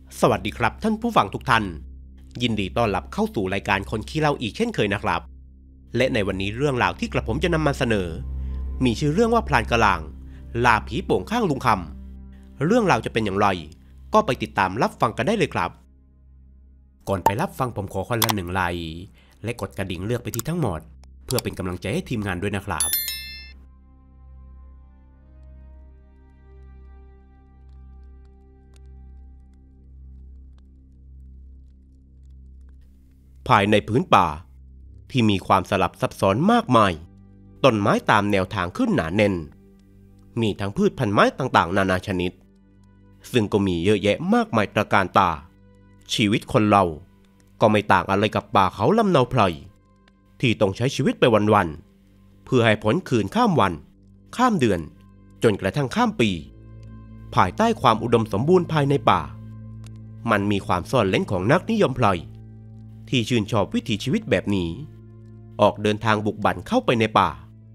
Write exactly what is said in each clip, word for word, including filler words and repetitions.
สวัสดีครับท่านผู้ฟังทุกท่านยินดีต้อนรับเข้าสู่รายการคนขี้เล่าอีกเช่นเคยนะครับและในวันนี้เรื่องราวที่กระผมจะนำมาเสนอมีชื่อเรื่องว่าพลานกะลางล่าผีโป่งข้างลุงคำเรื่องราวจะเป็นอย่างไรก็ไปติดตามรับฟังกันได้เลยครับก่อนไปรับฟังผมขอคนละหนึ่งไลค์และกดกระดิ่งเลือกไปที่ทั้งหมดเพื่อเป็นกำลังใจให้ทีมงานด้วยนะครับภายในพื้นป่าที่มีความสลับซับซ้อนมากมายต้นไม้ตามแนวทางขึ้นหนาแน่นมีทั้งพืชพันธุ์ไม้ต่างๆนานาชนิดซึ่งก็มีเยอะแยะมากมายตระการตาชีวิตคนเราก็ไม่ต่างอะไรกับป่าเขาลำเนาไพรที่ต้องใช้ชีวิตไปวันๆเพื่อให้พ้นคืนข้ามวันข้ามเดือนจนกระทั่งข้ามปีภายใต้ความอุดมสมบูรณ์ภายในป่ามันมีความซ่อนเร้นของนักนิยมไพรที่ชื่นชอบวิถีชีวิตแบบนี้ออกเดินทางบุกบั่นเข้าไปในป่า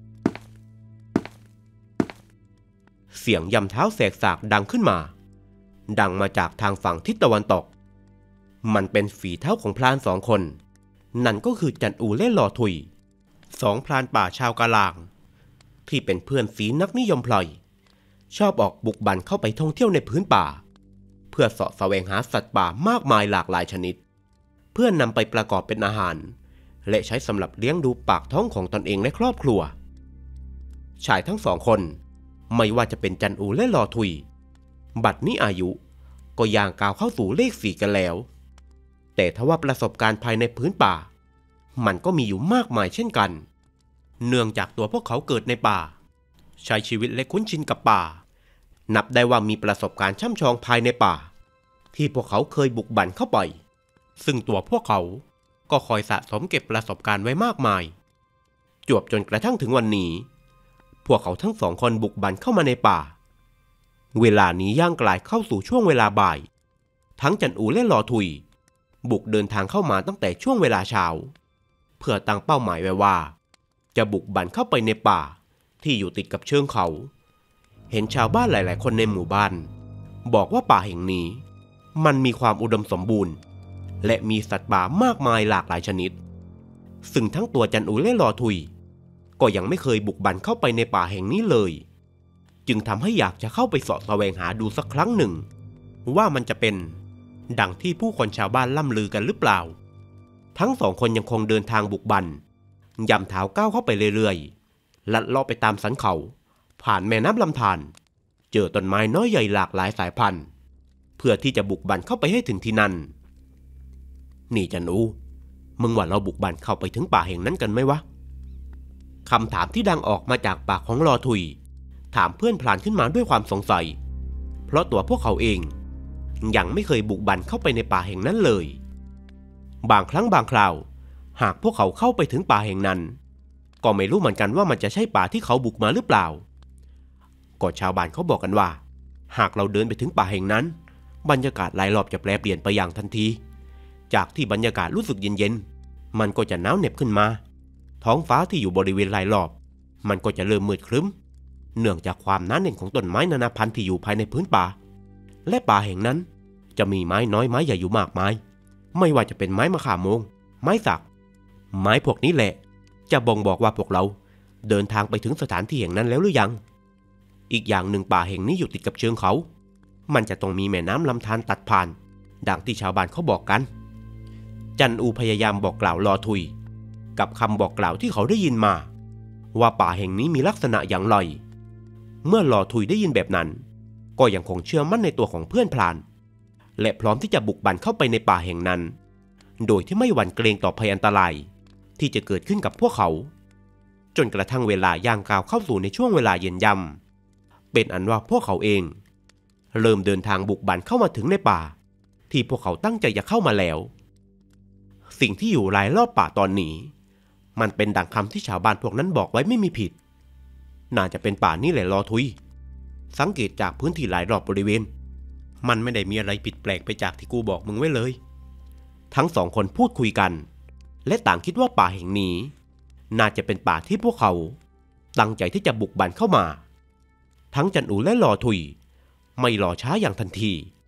เสียงยำเท้าแสกสากดังขึ้นมาดังมาจากทางฝั่งทิศตะวันตกมันเป็นฝีเท้าของพรานสองคนนั่นก็คือจันอูและหล่อถุยสองพรานป่าชาวกะลางที่เป็นเพื่อนสีนักนิยมไพรชอบออกบุกบั่นเข้าไปท่องเที่ยวในพื้นป่าเพื่อเสาะแสวงหาสัตว์ป่ามากมายหลากหลายชนิดเพื่อนนำไปประกอบเป็นอาหารและใช้สำหรับเลี้ยงดูปากท้องของตนเองและครอบครัวชายทั้งสองคนไม่ว่าจะเป็นจันอูและหล่อถุยบัดนี้อายุก็ย่างก้าวเข้าสู่เลขสี่กันแล้วแต่ทว่าประสบการณ์ภายในพื้นป่ามันก็มีอยู่มากมายเช่นกันเนื่องจากตัวพวกเขาเกิดในป่าใช้ชีวิตและคุ้นชินกับป่านับได้ว่ามีประสบการณ์ช่ำชองภายในป่าที่พวกเขาเคยบุกบั่นเข้าไปซึ่งตัวพวกเขาก็คอยสะสมเก็บประสบการณ์ไว้มากมายจวบจนกระทั่งถึงวันนี้พวกเขาทั้งสองคนบุกบั่นเข้ามาในป่าเวลานี้ย่างกลายเข้าสู่ช่วงเวลาบ่ายทั้งจันอูและหล่อถุยบุกเดินทางเข้ามาตั้งแต่ช่วงเวลาเช้าเพื่อตั้งเป้าหมายไว้ว่าจะบุกบั่นเข้าไปในป่าที่อยู่ติดกับเชิงเขาเห็นชาวบ้านหลายๆคนในหมู่บ้านบอกว่าป่าแห่งนี้มันมีความอุดมสมบูรณ์และมีสัตว์ป่ามากมายหลากหลายชนิดซึ่งทั้งตัวจันอูและหล่อถุยก็ยังไม่เคยบุกบั่นเข้าไปในป่าแห่งนี้เลยจึงทำให้อยากจะเข้าไปเสาะแสวงหาดูสักครั้งหนึ่งว่ามันจะเป็นดังที่ผู้คนชาวบ้านล่ำลือกันหรือเปล่าทั้งสองคนยังคงเดินทางบุกบั่นย่ำเท้าก้าวเข้าไปเรื่อยๆลัดเลาะไปตามสันเขาผ่านแม่น้ำลำธารเจอต้นไม้น้อยใหญ่หลากหลายสายพันธุ์เพื่อที่จะบุกบั่นเข้าไปให้ถึงที่นั่นนี่จันอูมึงว่าเราบุกบั่นเข้าไปถึงป่าแห่งนั้นกันไหมวะคำถามที่ดังออกมาจากปากของลอทุยถามเพื่อนพลานขึ้นมาด้วยความสงสัยเพราะตัวพวกเขาเองยังไม่เคยบุกบั่นเข้าไปในป่าแห่งนั้นเลยบางครั้งบางคราวหากพวกเขาเข้าไปถึงป่าแห่งนั้นก็ไม่รู้เหมือนกันว่ามันจะใช่ป่าที่เขาบุกมาหรือเปล่าก็ชาวบ้านเขาบอกกันว่าหากเราเดินไปถึงป่าแห่งนั้นบรรยากาศรายรอบจะแปรเปลี่ยนไปอย่างทันทีจากที่บรรยากาศรู้สึกเย็นๆมันก็จะหนาวเหน็บขึ้นมาท้องฟ้าที่อยู่บริเวณรายรอบมันก็จะเริ่มมืดครึ้มเนื่องจากความหนาแน่นของต้นไม้นานาพันธุ์ที่อยู่ภายในพื้นป่าและป่าแห่งนั้นจะมีไม้น้อยไม้ใหญ่อยู่มากมายไม่ว่าจะเป็นไม้มะข่าโมงไม้สักไม้พวกนี้แหละจะบ่งบอกว่าพวกเราเดินทางไปถึงสถานที่แห่งนั้นแล้วหรือยังอีกอย่างหนึ่งป่าแห่งนี้อยู่ติดกับเชิงเขามันจะต้องมีแม่น้ำลำธารตัดผ่านดังที่ชาวบ้านเขาบอกกันจันอูพยายามบอกกล่าวลอทุยกับคำบอกกล่าวที่เขาได้ยินมาว่าป่าแห่งนี้มีลักษณะอย่างไรเมื่อลอทุยได้ยินแบบนั้นก็ยังคงเชื่อมั่นในตัวของเพื่อนพลานและพร้อมที่จะบุกบั่นเข้าไปในป่าแห่งนั้นโดยที่ไม่หวั่นเกรงต่อภัยอันตรายที่จะเกิดขึ้นกับพวกเขาจนกระทั่งเวลาย่างก้าวเข้าสู่ในช่วงเวลาเย็นย่ำเป็นอันว่าพวกเขาเองเริ่มเดินทางบุกบั่นเข้ามาถึงในป่าที่พวกเขาตั้งใจจะเข้ามาแล้วสิ่งที่อยู่รายรอบป่าตอนนี้มันเป็นดังคำที่ชาวบ้านพวกนั้นบอกไว้ไม่มีผิดน่าจะเป็นป่านี้แหละลอทุยสังเกตจากพื้นที่หลายรอบบริเวณมันไม่ได้มีอะไรผิดแปลกไปจากที่กูบอกมึงไว้เลยทั้งสองคนพูดคุยกันและต่างคิดว่าป่าแห่งนี้น่าจะเป็นป่าที่พวกเขาตั้งใจที่จะบุกบั่นเข้ามาทั้งจันอูและลอทุยไม่รอช้าอย่างทันที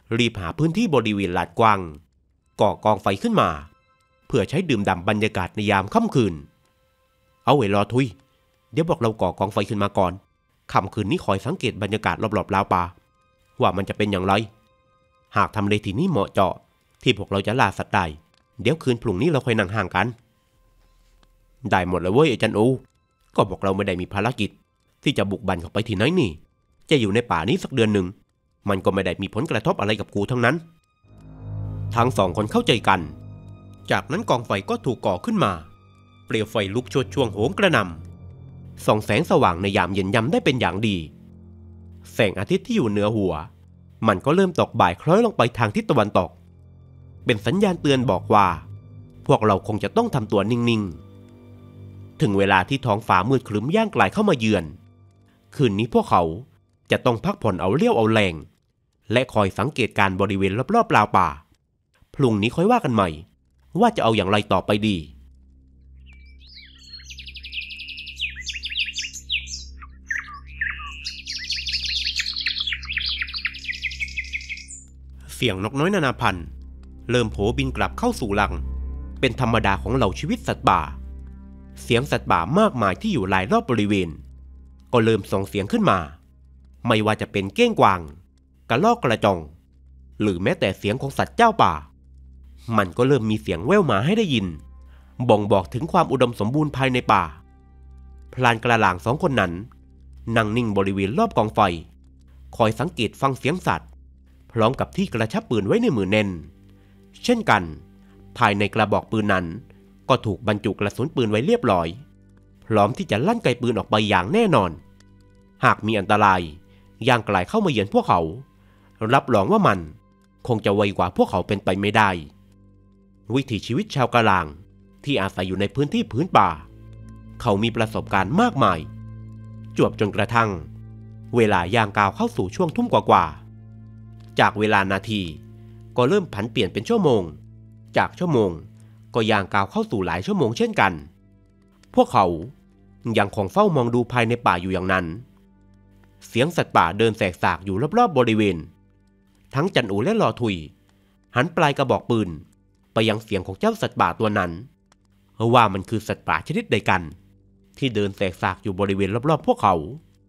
รีบหาพื้นที่บริเวณลานกว้างก่อกองไฟขึ้นมาเพื่อใช้ดื่มด่ำบรรยากาศในยามค่ำคืนเอาไว้รอทุยเดี๋ยวบอกเราก่อกองไฟขึ้นมาก่อนค่ำคืนนี้คอยสังเกตบรรยากาศรอบๆราวป่าว่ามันจะเป็นอย่างไรหากทำเลที่นี้เหมาะเจาะที่พวกเราจะล่าสัตว์ได้เดี๋ยวคืนพรุ่งนี้เราค่อยนั่งห่างกันได้หมดเลยเว้ยอาจารย์อูก็บอกเราไม่ได้มีภารกิจที่จะบุกบั่นเข้าไปที่ไหนนี่จะอยู่ในป่านี้สักเดือนหนึ่งมันก็ไม่ได้มีผลกระทบอะไรกับกูทั้งนั้นทั้งสองคนเข้าใจกันจากนั้นกองไฟก็ถูกก่อขึ้นมาเปลวไฟลุกโชนช่วงโหมกระหน่ำส่องแสงสว่างในยามเย็นยำได้เป็นอย่างดีแสงอาทิตย์ที่อยู่เหนือหัวมันก็เริ่มตกบ่ายคล้อยลงไปทางทิศตะวันตกเป็นสัญญาณเตือนบอกว่าพวกเราคงจะต้องทำตัวนิ่งๆถึงเวลาที่ท้องฟ้ามืดครึ้มย่างไกลเข้ามาเยือนคืนนี้พวกเขาจะต้องพักผ่อนเอาเลี้ยวเอาแรงและคอยสังเกตการบริเวณรอบๆราวป่าพรุ่งนี้ค่อยว่ากันใหม่ว่าจะเอาอย่างไรต่อไปดีเสียงนกน้อยนานาพันธุ์เริ่มโผบินกลับเข้าสู่รังเป็นธรรมดาของเหล่าชีวิตสัตว์ป่าเสียงสัตว์ป่ามากมายที่อยู่รายรอบบริเวณก็เริ่มส่งเสียงขึ้นมาไม่ว่าจะเป็นเก้งกวางกระรอกกระจองหรือแม้แต่เสียงของสัตว์เจ้าป่ามันก็เริ่มมีเสียงแว่วมาให้ได้ยินบ่งบอกถึงความอุดมสมบูรณ์ภายในป่าพลานกระหล่างสองคนนั้นนั่งนิ่งบริเวณรอบกองไฟคอยสังเกตฟังเสียงสัตว์พร้อมกับที่กระชับปืนไว้ในมือแน่นเช่นกันภายในกระบอกปืนนั้นก็ถูกบรรจุกระสุนปืนไว้เรียบร้อยพร้อมที่จะลั่นไกปืนออกไปอย่างแน่นอนหากมีอันตรายย่างไกลเข้ามาเยือนพวกเขารับรองว่ามันคงจะไวกว่าพวกเขาเป็นไปไม่ได้วิถีชีวิตชาวกะลางที่อาศัยอยู่ในพื้นที่พื้นป่าเขามีประสบการณ์มากมายจวบจนกระทั่งเวลาย่างก้าวเข้าสู่ช่วงทุ่มกว่าๆจากเวลานาทีก็เริ่มผันเปลี่ยนเป็นชั่วโมงจากชั่วโมงก็ย่างก้าวเข้าสู่หลายชั่วโมงเช่นกันพวกเขายังคงเฝ้ามองดูภายในป่าอยู่อย่างนั้นเสียงสัตว์ป่าเดินแสกสากอยู่รอบๆบริเวณทั้งจันอูและลอทุยหันปลายกระบอกปืนไปยังเสียงของเจ้าสัตว์ป่าตัวนั้นว่ามันคือสัตว์ป่าชนิดใดกันที่เดินแสกสากอยู่บริเวณรอบๆพวกเขา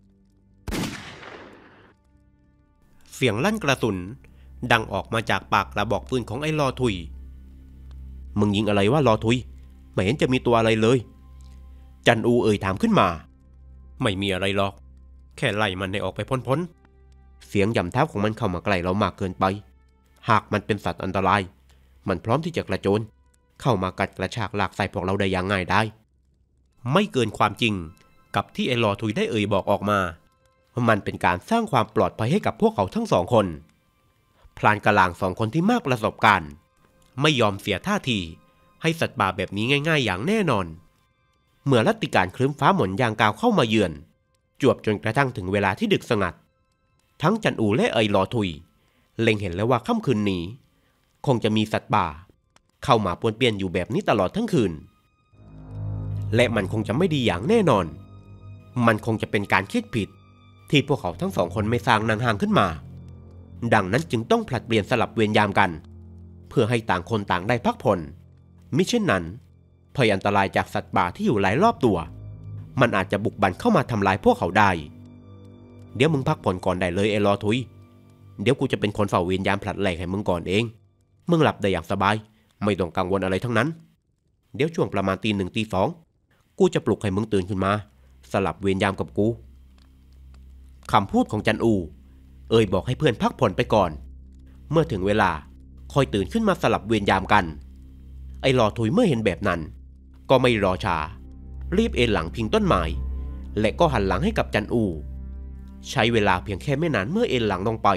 เสียงลั่นกระสุนดังออกมาจากปากกระบอกปืนของไอ้ลอทุยมึงยิงอะไรวะลอทุยไม่เห็นจะมีตัวอะไรเลยจันอูเอ่ยถามขึ้นมาไม่มีอะไรหรอกแค่ไล่มันให้ออกไปพ้นๆเสียงย่ำเท้าของมันเข้ามาใกล้เรามากเกินไปหากมันเป็นสัตว์อันตรายมันพร้อมที่จะกระโจนเข้ามากัดกระชากลากใส่พวกเราได้อย่างง่ายได้ไม่เกินความจริงกับที่ไอ้ลอทุยได้เอ่ยบอกออกมามันเป็นการสร้างความปลอดภัยให้กับพวกเขาทั้งสองคนพลานกะลางสองคนที่มากประสบการณ์ไม่ยอมเสียท่าทีให้สัตว์ป่าแบบนี้ง่ายๆอย่างแน่นอนเมื่อรัตติการครึ้มฟ้าหม่นยางกาวเข้ามาเยือนจวบจนกระทั่งถึงเวลาที่ดึกสงัดทั้งจันอูและไอ้ลอทุยเล็งเห็นแล้วว่าค่ำคืนนี้คงจะมีสัตว์ป่าเข้ามาปวนเปี้ยนอยู่แบบนี้ตลอดทั้งคืนและมันคงจะไม่ดีอย่างแน่นอนมันคงจะเป็นการคิดผิดที่พวกเขาทั้งสองคนไม่สร้างนางห่างขึ้นมาดังนั้นจึงต้องผลัดเปลี่ยนสลับเวรยามกันเพื่อให้ต่างคนต่างได้พักผ่อนมิเช่นนั้นภัยอันตรายจากสัตว์ป่าที่อยู่หลายรอบตัวมันอาจจะบุกบั่นเข้ามาทำลายพวกเขาได้เดี๋ยวมึงพักผ่อนก่อนได้เลยไอ้ลอทุยเดี๋ยวกูจะเป็นคนเฝ้าเวรยามผลัดแหลกให้มึงก่อนเองมึงหลับได้อย่างสบายไม่ต้องกังวลอะไรทั้งนั้นเดี๋ยวช่วงประมาณตีหนึ่งตีสองกูจะปลุกให้มึงตื่นขึ้นมาสลับเวรยามกับกูคำพูดของจันอูเอ่ยบอกให้เพื่อนพักผ่อนไปก่อนเมื่อถึงเวลาคอยตื่นขึ้นมาสลับเวรยามกันไอ้ลอทุยเมื่อเห็นแบบนั้นก็ไม่รอช้ารีบเอนหลังพิงต้นไม้และก็หันหลังให้กับจันอูใช้เวลาเพียงแค่ไม่นานเมื่อเอนหลังลงไป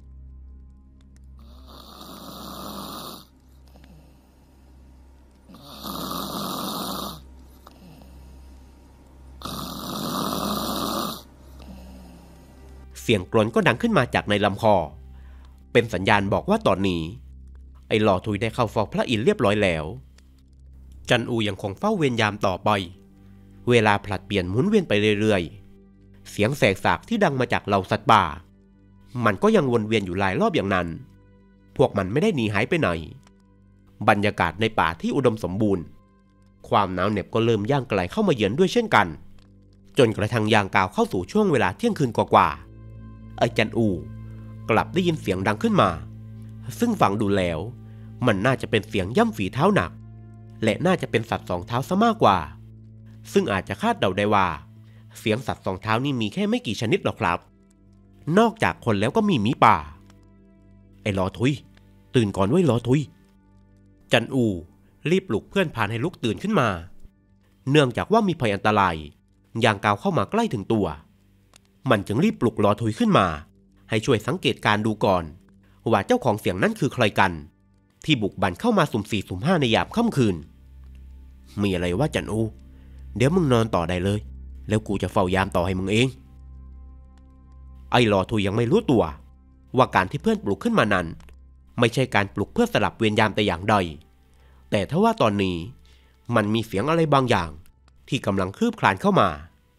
เสียงกรนก็ดังขึ้นมาจากในลำคอเป็นสัญญาณบอกว่าตอนนี้ไอ้ลอทุยได้เข้าเฝ้าพระอินทร์เรียบร้อยแล้วจันอูยังคงเฝ้าเวรยามต่อไปเวลาผลัดเปลี่ยนหมุนเวียนไปเรื่อยๆเสียงแสกสากที่ดังมาจากเหล่าสัตว์ป่ามันก็ยังวนเวียนอยู่หลายรอบอย่างนั้นพวกมันไม่ได้หนีหายไปไหนบรรยากาศในป่าที่อุดมสมบูรณ์ความหนาวเหน็บก็เริ่มย่างไกลเข้ามาเยือนด้วยเช่นกันจนกระทั่งย่างกาวเข้าสู่ช่วงเวลาเที่ยงคืนกว่าๆไอ้จันอูกลับได้ยินเสียงดังขึ้นมาซึ่งฟังดูแล้วมันน่าจะเป็นเสียงย่ำฝีเท้าหนักและน่าจะเป็นสัตว์สองเท้าซะมากกว่าซึ่งอาจจะคาดเดาได้ว่าเสียงสัตว์สองเท้านี่มีแค่ไม่กี่ชนิดหรอกครับนอกจากคนแล้วก็มีหมีป่าไอ้ลอทุยตื่นก่อนไว้ลอทุยจันอูรีบปลุกเพื่อนพานให้ลุกตื่นขึ้นมาเนื่องจากว่ามีภัยอันตรายย่างกาวเข้ามาใกล้ถึงตัวมันจึงรีบปลุกลอทุยขึ้นมาให้ช่วยสังเกตการดูก่อนว่าเจ้าของเสียงนั้นคือใครกันที่บุกบั่นเข้ามาสุ่มสี่สุ่มห้าในยามค่ำคืนมีอะไรว่าจันอูเดี๋ยวมึงนอนต่อได้เลยแล้วกูจะเฝ้ายามต่อให้มึงเองไอ้ลอทุยยังไม่รู้ตัวว่าการที่เพื่อนปลุกขึ้นมานั้นไม่ใช่การปลุกเพื่อสลับเวรยามแต่อย่างใดแต่ถ้าว่าตอนนี้มันมีเสียงอะไรบางอย่างที่กำลังคืบคลานเข้ามา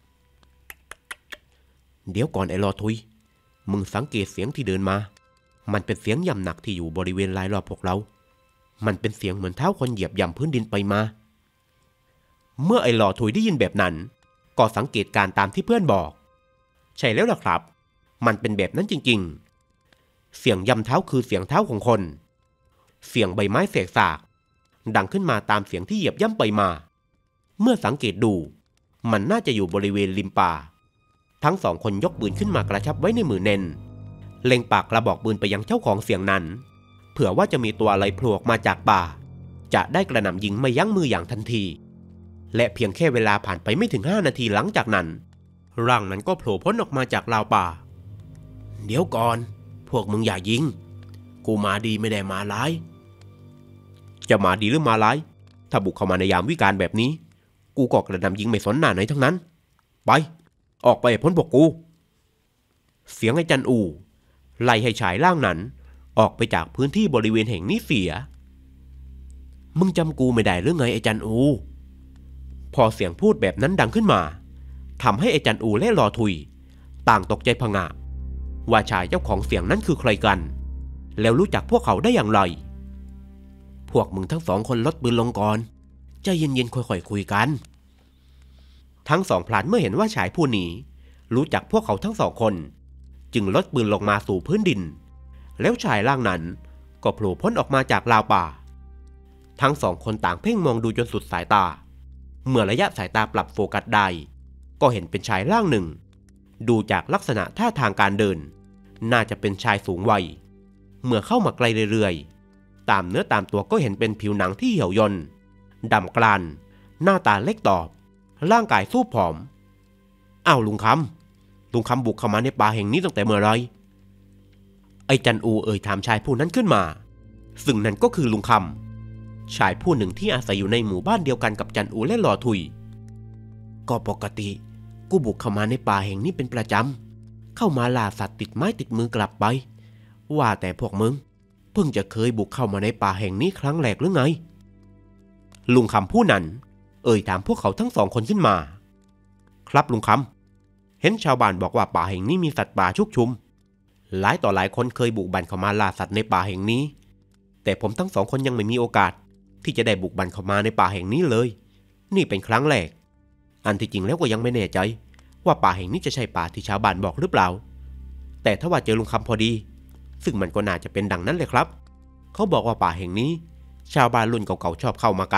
เดี๋ยวก่อนไอ้ลอทุยมึงสังเกตเสียงที่เดินมามันเป็นเสียงย่ำหนักที่อยู่บริเวณรายรอบพวกเรามันเป็นเสียงเหมือนเท้าคนเหยียบย่ำพื้นดินไปมาเมื่อไอ้ลอทุยได้ยินแบบนั้นก็สังเกตการตามที่เพื่อนบอกใช่แล้วล่ะครับมันเป็นแบบนั้นจริงๆเสียงย่ำเท้าคือเสียงเท้าของคนเสียงใบไม้เสกสากดังขึ้นมาตามเสียงที่เหยียบย่ำไปมาเมื่อสังเกตดูมันน่าจะอยู่บริเวณริมป่าทั้งสองคนยกปืนขึ้นมากระชับไว้ในมือแน่นเล็งปากกระบอกปืนไปยังเจ้าของเสียงนั้นเผื่อว่าจะมีตัวอะไรโผล่ออกมาจากป่าจะได้กระหน่ำยิงไม่ยั้งมืออย่างทันทีและเพียงแค่เวลาผ่านไปไม่ถึงห้านาทีหลังจากนั้นร่างนั้นก็โผล่พ้นออกมาจากราวป่าเดี๋ยวก่อนพวกมึงอย่ายิงกูมาดีไม่ได้มาร้ายจะมาดีหรือมาร้ายถ้าบุกเข้ามาในยามวิกาลแบบนี้กูก็กระหน่ำยิงไม่สนหน้าไหนทั้งนั้นไปออกไปพ้นพวกกูเสียงไอ้จันอูไล่ให้ชายร่างนั้นออกไปจากพื้นที่บริเวณแห่งนี้เสียมึงจำกูไม่ได้หรือไงไอ้จันอูพอเสียงพูดแบบนั้นดังขึ้นมาทำให้ไอ้จันอูและลอทุยต่างตกใจผงะว่าชายเจ้าของเสียงนั้นคือใครกันแล้วรู้จักพวกเขาได้อย่างไรพวกมึงทั้งสองคนลดปืนลงก่อนใจเย็นๆค่อยๆคุยกันทั้งสองพลานเมื่อเห็นว่าชายผู้นี้รู้จักพวกเขาทั้งสองคนจึงลดปืนลงมาสู่พื้นดินแล้วชายร่างนั้นก็โผล่พ้นออกมาจากราวป่าทั้งสองคนต่างเพ่งมองดูจนสุดสายตาเมื่อระยะสายตาปรับโฟกัสได้ก็เห็นเป็นชายร่างหนึ่งดูจากลักษณะท่าทางการเดินน่าจะเป็นชายสูงวัยเมื่อเข้ามาไกลเรื่อยๆตามเนื้อตามตัวก็เห็นเป็นผิวหนังที่เหี่ยวย่นดำกรานหน้าตาเล็กตอบร่างกายสู้ผอมอ้าวลุงคำลุงคำบุกเข้ามาในป่าแห่งนี้ตั้งแต่เมื่อไรไอ้จันอูเอ่ยถามชายผู้นั้นขึ้นมาซึ่งนั่นก็คือลุงคำชายผู้หนึ่งที่อาศัยอยู่ในหมู่บ้านเดียวกันกับจันอูและลอทุยก็ปกติกูบุกเข้ามาในป่าแห่งนี้เป็นประจำเข้ามาล่าสัตว์ติดไม้ติดมือกลับไปว่าแต่พวกมึงเพิ่งจะเคยบุกเข้ามาในป่าแห่งนี้ครั้งแรกหรือไงลุงคำผู้นั้นเอ่ยถามพวกเขาทั้งสองคนขึ้นมาครับลุงคำเห็นชาวบ้านบอกว่าป่าแห่งนี้มีสัตว์ป่าชุกชุมหลายต่อหลายคนเคยบุกบั่นเข้ามาล่าสัตว์ในป่าแห่งนี้แต่ผมทั้งสองคนยังไม่มีโอกาสที่จะได้บุกบั่นเข้ามาในป่าแห่งนี้เลยนี่เป็นครั้งแรกอันที่จริงแล้วก็ยังไม่แน่ใจว่าป่าแห่งนี้จะใช่ป่าที่ชาวบ้านบอกหรือเปล่าแต่ถ้าว่าเจอลุงคำพอดีซึ่งมันก็น่าจะเป็นดังนั้นเลยครับเขาบอกว่าป่าแห่งนี้ชาวบ้านรุ่นเก่าๆชอบเข้ามากัน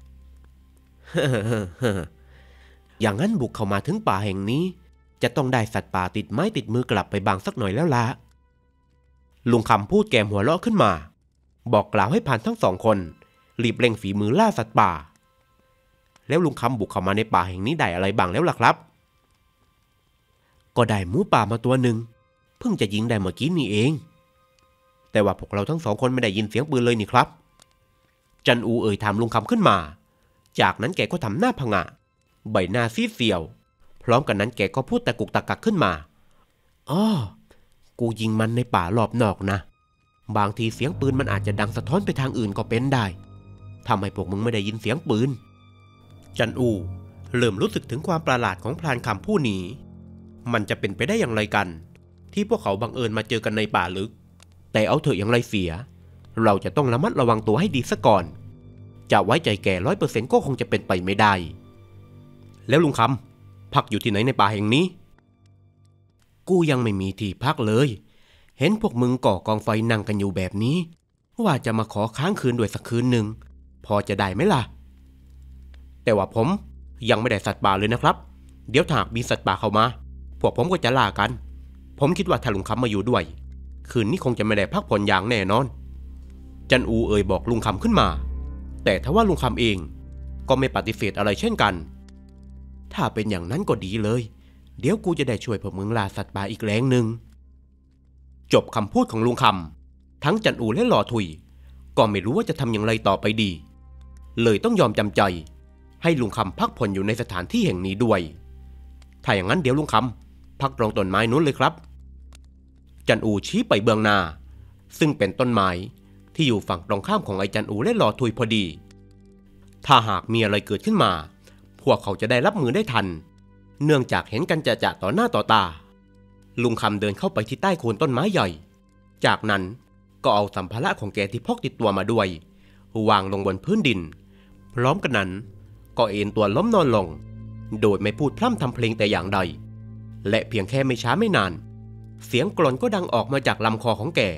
อย่างนั้นบุกเข้ามาถึงป่าแห่งนี้จะต้องได้สัตว์ป่าติดไม้ติดมือกลับไปบางสักหน่อยแล้วล่ะลุงคำพูดแกมหัวเราะขึ้นมาบอกกล่าวให้พรานทั้งสองคนรีบเร่งฝีมือล่าสัตว์ป่าแล้วลุงคำบุกเข้ามาในป่าแห่งนี้ได้อะไรบ้างแล้วล่ะครับก็ได้หมูป่ามาตัวหนึ่งเพิ่งจะยิงได้เมื่อกี้นี่เองแต่ว่าพวกเราทั้งสองคนไม่ได้ยินเสียงปืนเลยนี่ครับจันอูเอ่ยถามลุงคำขึ้นมาจากนั้นแกก็ทำหน้าผงะใบหน้าซีดเซียวพร้อมกันนั้นแกก็พูดตะกุกตะกักขึ้นมาอ้อกูยิงมันในป่ารอบนอกนะบางทีเสียงปืนมันอาจจะดังสะท้อนไปทางอื่นก็เป็นได้ทำให้พวกมึงไม่ได้ยินเสียงปืนจันอูเริ่มรู้สึกถึงความประหลาดของพรานคำผู้นี้มันจะเป็นไปได้อย่างไรกันที่พวกเขาบังเอิญมาเจอกันในป่าลึกแต่เอาเถอะอย่างไรเสียเราจะต้องระมัดระวังตัวให้ดีซะก่อนจะไว้ใจแกร้อยเปอร์เซ็นต์ก็คงจะเป็นไปไม่ได้แล้วลุงคำพักอยู่ที่ไหนในป่าแห่งนี้กูยังไม่มีที่พักเลยเห็นพวกมึงก่อกองไฟนั่งกันอยู่แบบนี้ว่าจะมาขอค้างคืนด้วยสักคืนหนึ่งพอจะได้ไหมล่ะแต่ว่าผมยังไม่ได้สัตว์ป่าเลยนะครับเดี๋ยวถ้าหากมีสัตว์ป่าเข้ามาพวกผมก็จะล่ากันผมคิดว่าถ้าลุงคำมาอยู่ด้วยคืนนี้คงจะไม่ได้พักผ่อนอย่างแน่นอนจันอูเอ่ยบอกลุงคำขึ้นมาแต่ทว่าลุงคำเองก็ไม่ปฏิเสธอะไรเช่นกันถ้าเป็นอย่างนั้นก็ดีเลยเดี๋ยวกูจะได้ช่วยพวกมึงล่าสัตว์ป่าอีกแรงหนึ่งจบคำพูดของลุงคำทั้งจันอูและหล่อถุยก็ไม่รู้ว่าจะทำอย่างไรต่อไปดีเลยต้องยอมจำใจให้ลุงคำพักผ่อนอยู่ในสถานที่แห่งนี้ด้วยถ้าอย่างนั้นเดี๋ยวลุงคำพักตรงต้นไม้นู้นเลยครับจันอูชี้ไปเบื้องหน้าซึ่งเป็นต้นไม้ที่อยู่ฝั่งตรงข้ามของไอ้จันอูและหล่อถุยพอดีถ้าหากมีอะไรเกิดขึ้นมาพวกเขาจะได้รับมือได้ทันเนื่องจากเห็นกันจะๆต่อหน้าต่อตาลุงคำเดินเข้าไปที่ใต้โคนต้นไม้ใหญ่จากนั้นก็เอาสัมภาระของแกที่พกติดตัวมาด้วยวางลงบนพื้นดินพร้อมกันนั้นก็เอนตัวล้มนอนลงโดยไม่พูดพร่ำทำเพลงแต่อย่างใดและเพียงแค่ไม่ช้าไม่นานเสียงกลอนก็ดังออกมาจากลำคอของแก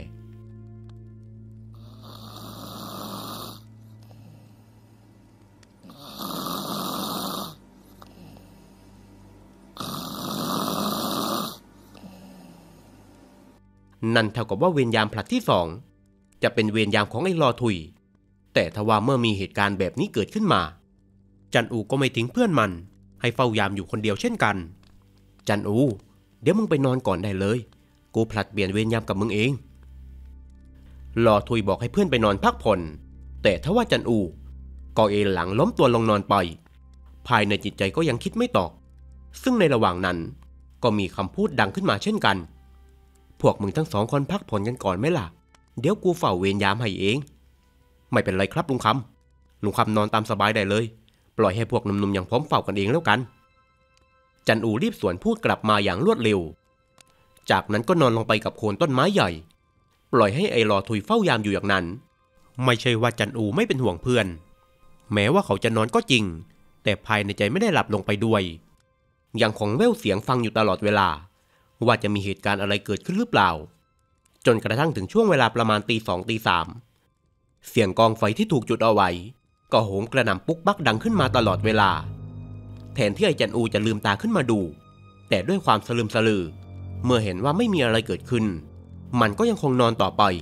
นั่นเท่ากับว่าเวรยามผลัดที่สองจะเป็นเวรยามของไอ้ลอทุยแต่ทว่าเมื่อมีเหตุการณ์แบบนี้เกิดขึ้นมาจันอูก็ไม่ทิ้งเพื่อนมันให้เฝ้ายามอยู่คนเดียวเช่นกันจันอูเดี๋ยวมึงไปนอนก่อนได้เลยกูผลัดเปลี่ยนเวรยามกับมึงเองลอทุยบอกให้เพื่อนไปนอนพักผ่อนแต่ทว่าจันอูก็เอนหลังล้มตัวลงนอนไปภายในจิตใจก็ยังคิดไม่ตกซึ่งในระหว่างนั้นก็มีคำพูดดังขึ้นมาเช่นกันพวกมึงทั้งสองคนพักผ่อนกันก่อนไหมล่ะเดี๋ยวกูเฝ้าเวรยามให้เองไม่เป็นไรครับลุงคำลุงคำนอนตามสบายได้เลยปล่อยให้พวกหนุ่มๆอย่างผมเฝ้ากันเองแล้วกันจันอูรีบสวนพูดกลับมาอย่างรวดเร็วจากนั้นก็นอนลงไปกับโคนต้นไม้ใหญ่ปล่อยให้ไอ้ลอทุยเฝ้ายามอยู่อย่างนั้นไม่ใช่ว่าจันอูไม่เป็นห่วงเพื่อนแม้ว่าเขาจะนอนก็จริงแต่ภายในใจไม่ได้หลับลงไปด้วยยังคงแว่วเสียงฟังอยู่ตลอดเวลาว่าจะมีเหตุการณ์อะไรเกิดขึ้นหรือเปล่าจนกระทั่งถึงช่วงเวลาประมาณตีสองตีสามเสียงกองไฟที่ถูกจุดเอาไว้ก็โหมกระหน่ำปุ๊กปักดังขึ้นมาตลอดเวลาแทนที่ไอ้จันอูจะลืมตาขึ้นมาดูแต่ด้วยความสลืมสลือเมื่อเห็นว่าไม่มีอะไรเกิดขึ้นมันก็ยังคงนอนต่อไป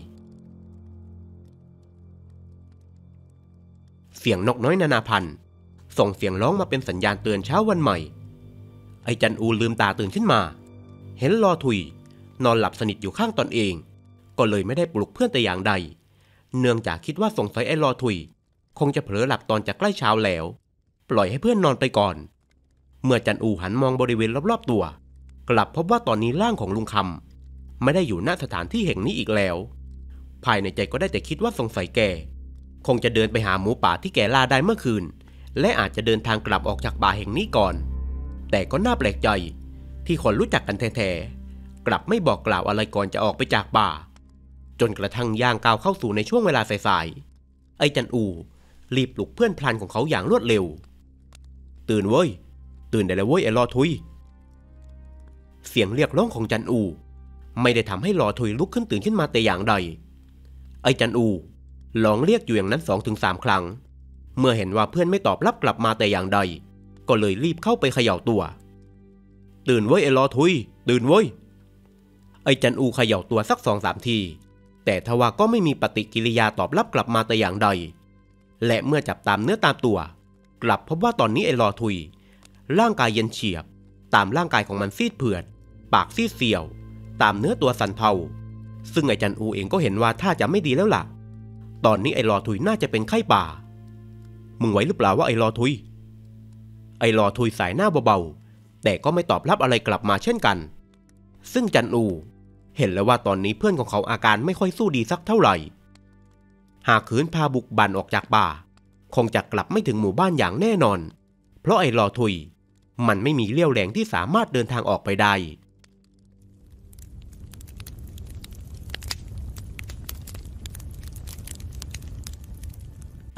เสียงนกน้อยนานาพันธุ์ส่งเสียงร้องมาเป็นสัญญาณเตือนเช้าวันใหม่ไอ้จันอูลืมตาตื่นขึ้นมาเห็นลอทุยนอนหลับสนิทอยู่ข้างตนเองก็เลยไม่ได้ปลุกเพื่อนแต่อย่างใดเนื่องจากคิดว่าสงสัยไอ้ลอทุยคงจะเผลอหลับตอนจะใกล้เช้าแล้วปล่อยให้เพื่อนนอนไปก่อนเมื่อจันอูหันมองบริเวณรอบๆตัวกลับพบว่าตอนนี้ร่างของลุงคำไม่ได้อยู่ณสถานที่แห่งนี้อีกแล้วภายในใจก็ได้แต่คิดว่าสงสัยแกคงจะเดินไปหาหมูป่าที่แกล่าได้เมื่อคืนและอาจจะเดินทางกลับออกจากป่าแห่งนี้ก่อนแต่ก็น่าแปลกใจที่คนรู้จักกันแท้ๆกลับไม่บอกกล่าวอะไรก่อนจะออกไปจากป่าจนกระทั่งย่างก้าวเข้าสู่ในช่วงเวลาสายๆไอ้จันอูรีบปลุกเพื่อนพลันของเขาอย่างรวดเร็วตื่นเว้ยตื่นได้แล้วเว้ยไอ้ลอทุยเสียงเรียกร้องของจันอูไม่ได้ทำให้ลอทุยลุกขึ้นตื่นขึ้นมาแต่อย่างใดไอ้จันอูลองเรียกอยู่อย่างนั้นสองถึงสามครั้งเมื่อเห็นว่าเพื่อนไม่ตอบรับกลับมาแต่อย่างใดก็เลยรีบเข้าไปเขย่าตัวตื่นเว้ยไอ้ลอทุยตื่นเว้ยไอ้จันอูเขย่าตัวสักสองสามทีแต่ทว่าก็ไม่มีปฏิกิริยาตอบรับกลับมาแต่อย่างใดและเมื่อจับตามเนื้อตามตัวกลับพบว่าตอนนี้ไอ้ลอทุยร่างกายเย็นเฉียบตามร่างกายของมันซีดเผือดปากซีดเซียวตามเนื้อตัวสั่นเทาซึ่งไอ้จันอูเองก็เห็นว่าถ้าจะไม่ดีแล้วล่ะตอนนี้ไอ้ลอทุยน่าจะเป็นไข้ป่ามึงไหวหรือเปล่าว่าไอ้ลอทุยไอ้ลอทุยสายหน้าเบาๆแต่ก็ไม่ตอบรับอะไรกลับมาเช่นกันซึ่งจันอูเห็นแล้วว่าตอนนี้เพื่อนของเขาอาการไม่ค่อยสู้ดีสักเท่าไหร่หากขืนพาบุกบั่นออกจากป่าคงจะกลับไม่ถึงหมู่บ้านอย่างแน่นอนเพราะไอ้ลอทุยมันไม่มีเลี้ยวแรงที่สามารถเดินทางออกไปได้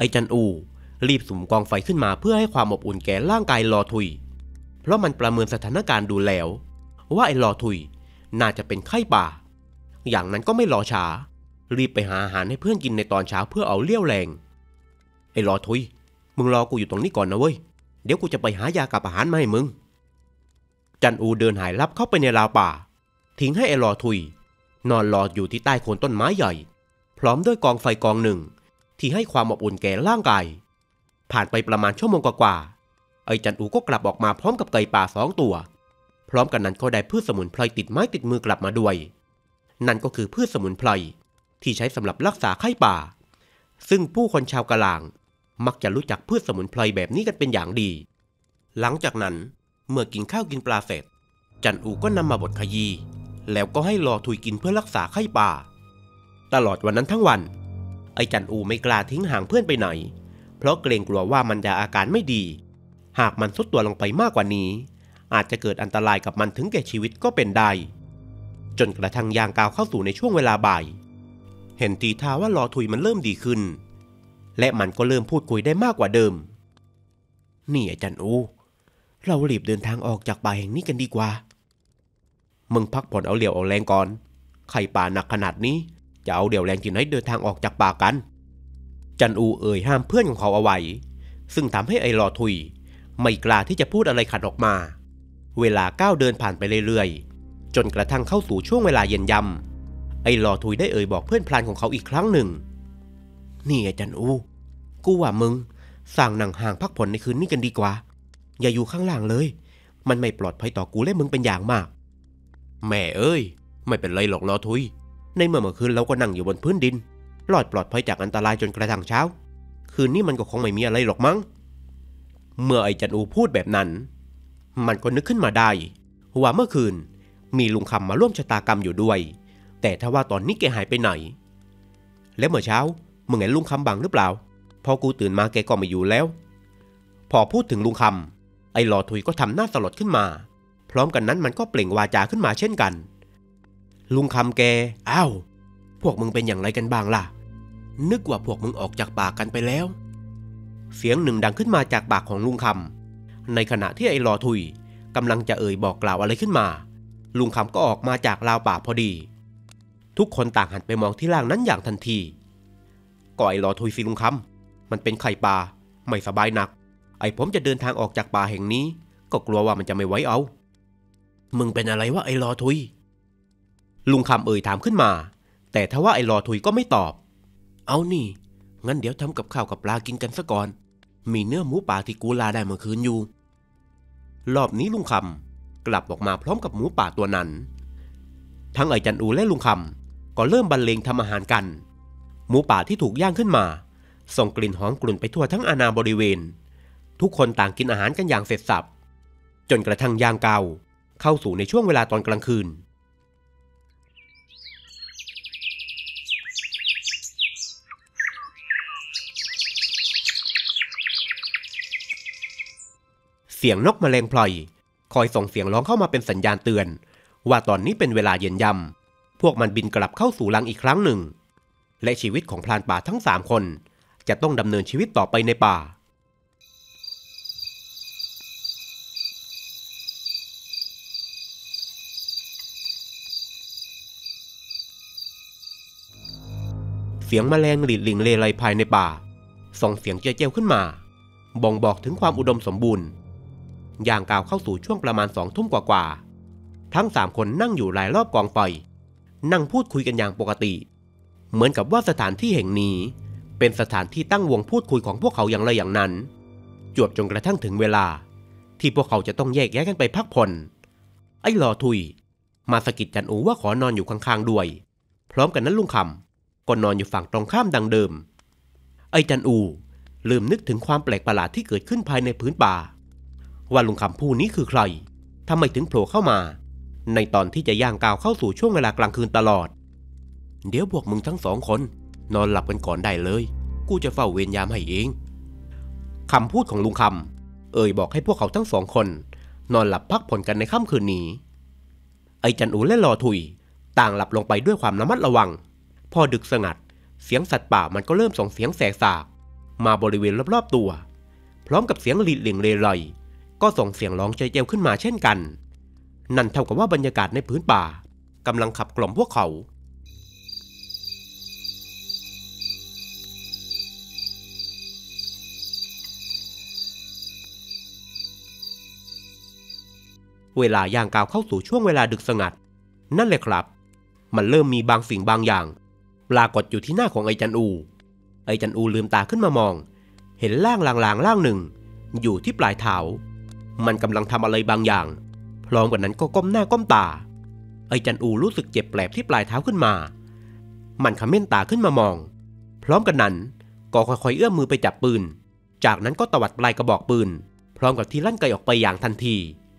ไอ้จันอูรีบสุมกองไฟขึ้นมาเพื่อให้ความอบอุ่นแก่ร่างกายลอทุยเพราะมันประเมินสถานการณ์ดูแล้วว่าไอ้ลอทุยน่าจะเป็นไข้ป่าอย่างนั้นก็ไม่รอช้ารีบไปหาอาหารให้เพื่อนกินในตอนเช้าเพื่อเอาเลี้ยวแรงไอ้ลอทุยมึงรอกูอยู่ตรงนี้ก่อนนะเว้ยเดี๋ยวกูจะไปหายากับอาหารมาให้มึงจันอูเดินหายลับเข้าไปในราวป่าทิ้งให้ไอ้ลอทุยนอนรออยู่ที่ใต้โคนต้นไม้ใหญ่พร้อมด้วยกองไฟกองหนึ่งที่ให้ความอบอุ่นแก่ร่างกายผ่านไปประมาณชั่วโมงกว่าๆไอ้จันอูก็กลับออกมาพร้อมกับไก่ป่าสองตัวพร้อมกันนั้นก็ได้พืชสมุนไพรติดไม้ติดมือกลับมาด้วยนั่นก็คือพืชสมุนไพรที่ใช้สำหรับรักษาไข้ป่าซึ่งผู้คนชาวกะลางมักจะรู้จักพืชสมุนไพรแบบนี้กันเป็นอย่างดีหลังจากนั้นเมื่อกินข้าวกินปลาเสร็จจันอูก็นำมาบดขยี้แล้วก็ให้ลอทุยกินเพื่อรักษาไข้ป่าตลอดวันนั้นทั้งวันไอ้จันอูไม่กล้าทิ้งห่างเพื่อนไปไหนเพราะเกรงกลัวว่ามันจะอาการไม่ดีหากมันทรุดตัวลงไปมากกว่านี้อาจจะเกิดอันตรายกับมันถึงแก่ชีวิตก็เป็นได้จนกระทั่งย่างก้าวเข้าสู่ในช่วงเวลาบ่ายเห็นทีท่าว่าลอทุยมันเริ่มดีขึ้นและมันก็เริ่มพูดคุยได้มากกว่าเดิมนี่ไอ้จันอูเรารีบเดินทางออกจากป่าแห่งนี้กันดีกว่ามึงพักผ่อนเอาเหลี่ยวเอาแรงก่อนไข่ป่าหนักขนาดนี้จะเอาเดี่ยวแรงที่ไหนเดินทางออกจากป่ากันจันอูเอ่ยห้ามเพื่อนของเขาเอาไว้ซึ่งทำให้ไอ้ลอทุยไม่กล้าที่จะพูดอะไรขัดออกมาเวลาก้าวเดินผ่านไปเรื่อยๆจนกระทั่งเข้าสู่ช่วงเวลาเย็นยำไอ้ลอทุยได้เอ่ยบอกเพื่อนพลานของเขาอีกครั้งหนึ่งนี่ไอ้จันอูกูว่ามึงสั่งหนังห่างพักผ่อนในคืนนี้กันดีกว่าอย่าอยู่ข้างล่างเลยมันไม่ปลอดภัยต่อกูและมึงเป็นอย่างมากแม่เอ้ยไม่เป็นไรหรอกลอทุยในเมื่อเมื่อคืนเราก็นั่งอยู่บนพื้นดินรอดปลอดภัยจากอันตรายจนกระทั่งเช้าคืนนี้มันก็คงไม่มีอะไรหรอกมั้งเมื่อไอ้จันอูพูดแบบนั้นมันก็นึกขึ้นมาได้ว่าเมื่อคืนมีลุงคำมาร่วมชะตากรรมอยู่ด้วยแต่ถ้าว่าตอนนี้แกหายไปไหนแล้วเมื่อเช้ามึงเห็นลุงคำบังหรือเปล่าพอกูตื่นมาแกก็ไม่อยู่แล้วพอพูดถึงลุงคำไอ้ลอทุยก็ทำหน้าสลดขึ้นมาพร้อมกันนั้นมันก็เปล่งวาจาขึ้นมาเช่นกันลุงคำแกอ้าวพวกมึงเป็นอย่างไรกันบ้างล่ะนึกว่าพวกมึงออกจากป่ากันไปแล้วเสียงหนึ่งดังขึ้นมาจากปากของลุงคำในขณะที่ไอ้ลอทุยกำลังจะเอ่ยบอกกล่าวอะไรขึ้นมาลุงคำก็ออกมาจากราวป่าพอดีทุกคนต่างหันไปมองที่ร่างนั้นอย่างทันทีก็ไอ้ลอทุยสิลุงคำมันเป็นไข่ป่าไม่สบายหนักไอ้ผมจะเดินทางออกจากป่าแห่งนี้ก็กลัวว่ามันจะไม่ไหวเอามึงเป็นอะไรวะไอ้ลอทุยลุงคำเอ่ยถามขึ้นมาแต่ทว่าไอ้ลอทุยก็ไม่ตอบเอานี่งั้นเดี๋ยวทำกับข้าวกับปลากินกันซะก่อนมีเนื้อหมูป่าที่กูลาได้เมื่อคืนอยู่รอบนี้ลุงคำกลับออกมาพร้อมกับหมูป่าตัวนั้นทั้งไอ้จันอูและลุงคำก็เริ่มบรรเลงทำอาหารกันหมูป่าที่ถูกย่างขึ้นมาส่งกลิ่นหอมกลุ่นไปทั่วทั้งอาณาบริเวณทุกคนต่างกินอาหารกันอย่างเสร็จสับจนกระทั่งย่างก้าวเข้าสู่ในช่วงเวลาตอนกลางคืนเสียงนกแมลงพลอยคอยส่งเสียงร้องเข้ามาเป็นสัญญาณเตือนว่าตอนนี้เป็นเวลาเย็นยำพวกมันบินกลับเข้าสู่รังอีกครั้งหนึ่งและชีวิตของพรานป่าทั้งสามคนจะต้องดำเนินชีวิตต่อไปในป่าเสียงแมลงหลีดหลิงเลไลภายในป่าส่งเสียงเจี้ยวขึ้นมาบ่งบอกถึงความอุดมสมบูรณ์ย่างก้าวเข้าสู่ช่วงประมาณสองทุ่มกว่าๆทั้งสามคนนั่งอยู่รายรอบกองไฟนั่งพูดคุยกันอย่างปกติเหมือนกับว่าสถานที่แห่งนี้เป็นสถานที่ตั้งวงพูดคุยของพวกเขาอย่างไรอย่างนั้นจวบจนกระทั่งถึงเวลาที่พวกเขาจะต้องแยกย้ายกันไปพักผ่อนไอ้ลอทุยมาสะกิดจันอูว่าขอนอนอยู่ข้างๆด้วยพร้อมกันนั้นลุงคำก็นอนอยู่ฝั่งตรงข้ามดังเดิมไอ้จันอูลืมนึกถึงความแปลกประหลาดที่เกิดขึ้นภายในพื้นป่าว่าลุงคำผู้นี้คือใครทำไมถึงโผล่เข้ามาในตอนที่จะย่างก้าวเข้าสู่ช่วงเวลากลางคืนตลอดเดี๋ยวพวกมึงทั้งสองคนนอนหลับกันก่อนได้เลยกูจะเฝ้าเวรยามให้เองคำพูดของลุงคำเอ่ยบอกให้พวกเขาทั้งสองคนนอนหลับพักผ่อนกันในค่ำคืนนี้ไอ้จันอูและลอทุยต่างหลับลงไปด้วยความระมัดระวังพอดึกสงัดเสียงสัตว์ป่ามันก็เริ่มส่งเสียงแสกสากมาบริเวณรอบๆตัวพร้อมกับเสียงหลีดเหลี่ยงเลไลก็ส่งเสียงร้องใจเจียวขึ้นมาเช่นกันนั่นเท่ากับว่าบรรยากาศในพื้นป่ากำลังขับกล่อมพวกเขาเวลาย่างก้าวเข้าสู่ช่วงเวลาดึกสงัดนั่นแหละครับมันเริ่มมีบางสิ่งบางอย่างปรากฏอยู่ที่หน้าของไอ้จันอูไอ้จันอูลืมตาขึ้นมามองเห็นร่างลางๆร่างหนึ่งอยู่ที่ปลายเท้ามันกำลังทำอะไรบางอย่างพร้อมกันนั้นก็ก้มหน้าก้มตาไอ้จันอูรู้สึกเจ็บแปลบที่ปลายเท้าขึ้นมามันขม้นตาขึ้นมามองพร้อมกันนั้นก็ค่อยๆเอื้อมมือไปจับปืนจากนั้นก็ตวัดปลายกระบอกปืนพร้อมกับที่ลั่นไกออกไปอย่างทันที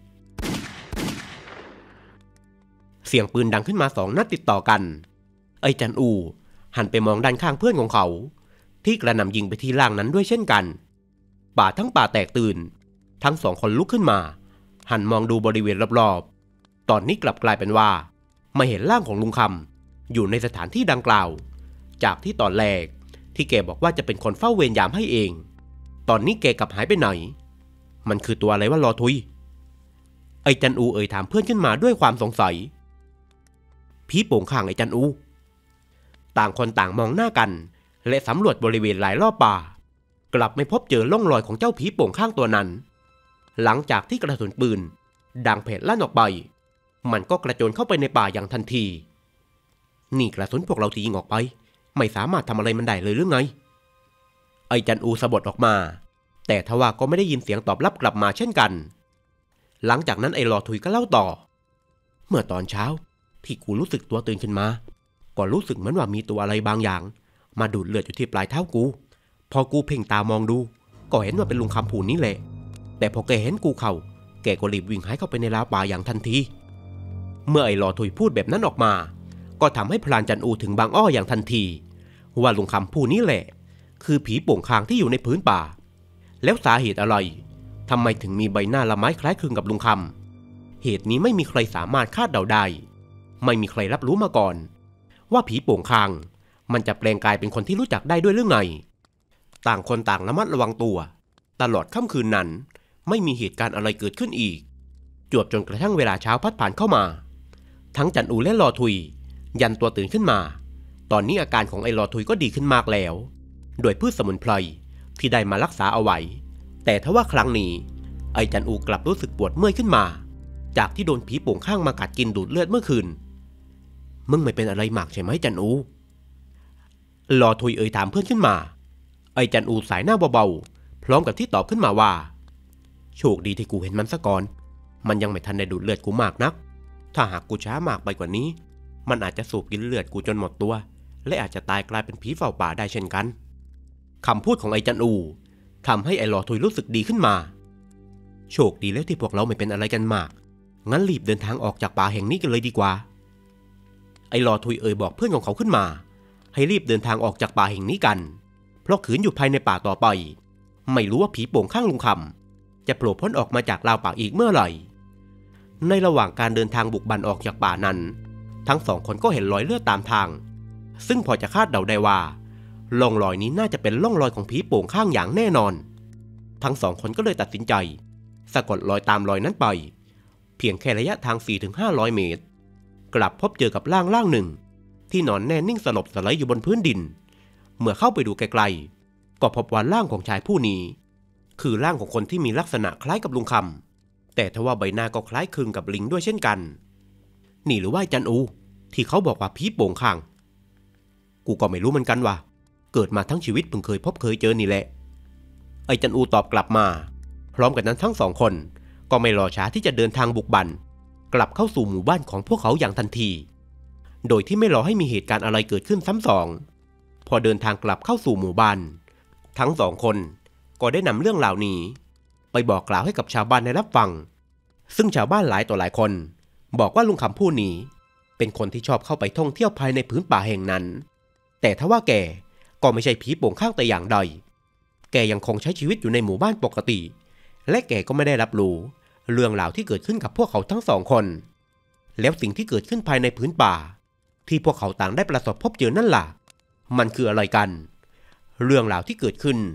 เสียงปืนดังขึ้นมาสองนัดติดต่อกันไอ้จันอูหันไปมองด้านข้างเพื่อนของเขาที่กระหน่ำยิงไปที่ร่างนั้นด้วยเช่นกันป่าทั้งป่าแตกตื่นทั้งสองคนลุกขึ้นมาหันมองดูบริเวณรอบๆตอนนี้กลับกลายเป็นว่าไม่เห็นร่างของลุงคำอยู่ในสถานที่ดังกล่าวจากที่ตอนแรกที่แกบอกว่าจะเป็นคนเฝ้าเวรยามให้เองตอนนี้แกกลับหายไปไหนมันคือตัวอะไรวะรอทุยไอ้จันอูเอ่ยถามเพื่อนขึ้นมาด้วยความสงสัยผีโป่งข้างไอ้จันอูต่างคนต่างมองหน้ากันและสำรวจบริเวณหลายรอบป่ากลับไม่พบเจอร่องรอยของเจ้าผีโป่งข้างตัวนั้นหลังจากที่กระสุนปืนดังเพดลั่นออกไปมันก็กระโจนเข้าไปในป่าอย่างทันทีนี่กระสุนพวกเราที่ยิงออกไปไม่สามารถทำอะไรมันได้เลยหรือไงไอ้จันอูสะบัดออกมาแต่ทว่าก็ไม่ได้ยินเสียงตอบรับกลับมาเช่นกันหลังจากนั้นไอ้หลอทุยก็เล่าต่อเมื่อตอนเช้าที่กูรู้สึกตัวตื่นขึ้นมาก็รู้สึกเหมือนว่ามีตัวอะไรบางอย่างมาดูดเลือดอยู่ที่ปลายเท้ากูพอกูเพ่งตามองดูก็เห็นว่าเป็นลุงคำผูนี้แหละแต่พอแกเห็นกูเข้าแกก็รีบวิ่งหายเข้าไปในราวป่าอย่างทันทีเมื่อไอ้หลอทุยพูดแบบนั้นออกมาก็ทำให้พลานจันอูถึงบางอ้ออย่างทันทีว่าลุงคำผู้นี้แหละคือผีโป่งคางที่อยู่ในพื้นป่าแล้วสาเหตุอะไรทำไมถึงมีใบหน้าละไม้คล้ายคลึงกับลุงคำเหตุนี้ไม่มีใครสามารถคาดเดาได้ไม่มีใครรับรู้มาก่อนว่าผีโป่งคางมันจะแปลงกายเป็นคนที่รู้จักได้ด้วยหรือไงต่างคนต่างระมัดระวังตัวตลอดค่ำคืนนั้นไม่มีเหตุการณ์อะไรเกิดขึ้นอีกจวบจนกระทั่งเวลาเช้าพัดผ่านเข้ามาทั้งจันอูและลอทุยยันตัวตื่นขึ้นมาตอนนี้อาการของไอ้ลอทุยก็ดีขึ้นมากแล้วโดยพืชสมุนไพรที่ได้มารักษาเอาไว้แต่ทว่าครั้งนี้ไอ้จันอูกลับรู้สึกปวดเมื่อยขึ้นมาจากที่โดนผีโป่งข้างมากัดกินดูดเลือดเมื่อคืนมึงไม่เป็นอะไรมากใช่ไหมจันอูลอทุยเอ่ยถามเพื่อนขึ้นมาไอ้จันอูสายหน้าเบาๆพร้อมกับที่ตอบขึ้นมาว่าโชคดีที่กูเห็นมันซะก่อนมันยังไม่ทันได้ดูดเลือดกูมากนักถ้าหากกูช้ามากไปกว่านี้มันอาจจะสูบกินเลือดกูจนหมดตัวและอาจจะตายกลายเป็นผีเฝ้าป่าได้เช่นกันคำพูดของไอ้จันอูทำให้ไอ้ลอทุยรู้สึกดีขึ้นมาโชคดีแล้วที่พวกเราไม่เป็นอะไรกันมากงั้นรีบเดินทางออกจากป่าแห่งนี้กันเลยดีกว่าไอ้ลอทุยเอ่ยบอกเพื่อนของเขาขึ้นมาให้รีบเดินทางออกจากป่าแห่งนี้กันเพราะขืนอยู่ภายในป่าต่อไปไม่รู้ว่าผีโป่งข้างลุงคำจะโผล่พ้นออกมาจากราวป่าอีกเมื่อไหร่ในระหว่างการเดินทางบุกบั่นออกจากป่านั้นทั้งสองคนก็เห็นรอยเลือดตามทางซึ่งพอจะคาดเดาได้ว่าร่องรอยนี้น่าจะเป็นร่องรอยของผีโป่งข้างอย่างแน่นอนทั้งสองคนก็เลยตัดสินใจสะกดรอยตามรอยนั้นไปเพียงแค่ระยะทาง สี่ถึงห้าร้อย เมตรกลับพบเจอกับร่างร่างหนึ่งที่นอนแน่นิ่งสลบสลายอยู่บนพื้นดินเมื่อเข้าไปดูไกลๆก็พบว่าร่างของชายผู้นี้คือร่างของคนที่มีลักษณะคล้ายกับลุงคำแต่ทว่าใบหน้าก็คล้ายคลึงกับลิงด้วยเช่นกันนี่หรือว่าจันอูที่เขาบอกว่าผีโป่งข้างกูก็ไม่รู้เหมือนกันว่าเกิดมาทั้งชีวิตเพิ่งเคยพบเคยเจอนี่แหละไอ้จันอูตอบกลับมาพร้อมกันนั้นทั้งสองคนก็ไม่รอช้าที่จะเดินทางบุกบั่นกลับเข้าสู่หมู่บ้านของพวกเขาอย่างทันทีโดยที่ไม่รอให้มีเหตุการณ์อะไรเกิดขึ้นซ้ำสองพอเดินทางกลับเข้าสู่หมู่บ้านทั้งสองคนก็ได้นำเรื่องราวนี้ไปบอกกล่าวให้กับชาวบ้านได้รับฟังซึ่งชาวบ้านหลายต่อหลายคนบอกว่าลุงคำผู้นี้เป็นคนที่ชอบเข้าไปท่องเที่ยวภายในพื้นป่าแห่งนั้นแต่ทว่าแกก็ไม่ใช่ผีโป่งข้างแต่อย่างใดแกยังคงใช้ชีวิตอยู่ในหมู่บ้านปกติและแกก็ไม่ได้รับรู้เรื่องราวที่เกิดขึ้นกับพวกเขาทั้งสองคนแล้วสิ่งที่เกิดขึ้นภายในพื้นป่าที่พวกเขาต่างได้ประสบพบเจอนั่นล่ะมันคืออะไรกันเรื่องราวที่เกิดขึ้น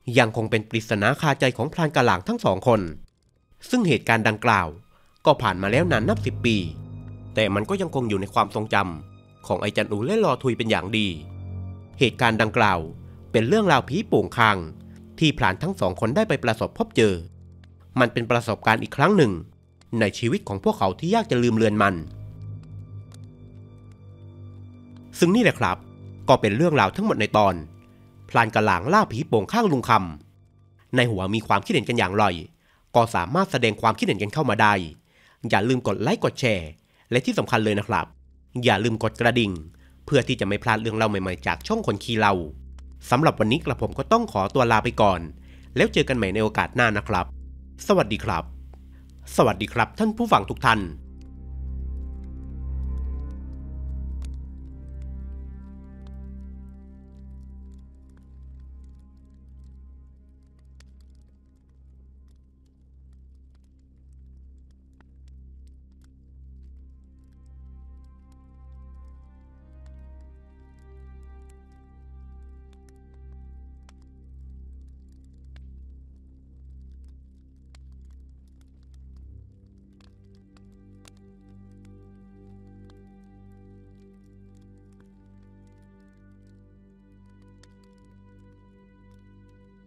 ยังคงเป็นปริศนาคาใจของพรานกะหลางทั้งสองคนซึ่งเหตุการณ์ดังกล่าวก็ผ่านมาแล้วนานนับสิบปีแต่มันก็ยังคงอยู่ในความทรงจำของไอ้จันอูและลอทุยเป็นอย่างดีเหตุการณ์ดังกล่าวเป็นเรื่องราวผีโป่งคางที่พรานทั้งสองคนได้ไปประสบพบเจอมันเป็นประสบการณ์อีกครั้งหนึ่งในชีวิตของพวกเขาที่ยากจะลืมเลือนมันซึ่งนี่แหละครับก็เป็นเรื่องราวทั้งหมดในตอนพรานกะหลางล่าผีโป่งข้างลุงคำในหัวมีความคิดเห็นกันอย่างไรก็สามารถแสดงความคิดเห็นกันเข้ามาได้อย่าลืมกดไลค์กดแชร์และที่สำคัญเลยนะครับอย่าลืมกดกระดิ่งเพื่อที่จะไม่พลาดเรื่องเล่าใหม่ๆจากช่องคนขี้เล่าสำหรับวันนี้กระผมก็ต้องขอตัวลาไปก่อนแล้วเจอกันใหม่ในโอกาสหน้านะครับสวัสดีครับสวัสดีครับท่านผู้ฟังทุกท่าน